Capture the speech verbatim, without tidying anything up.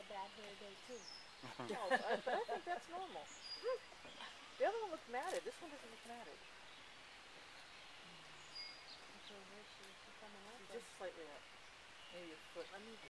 bad hair day too. No, I, I think that's normal. The other one looked matted. This one doesn't look matted. So where's she, is she coming up? She's just slightly up. Maybe a foot. Let me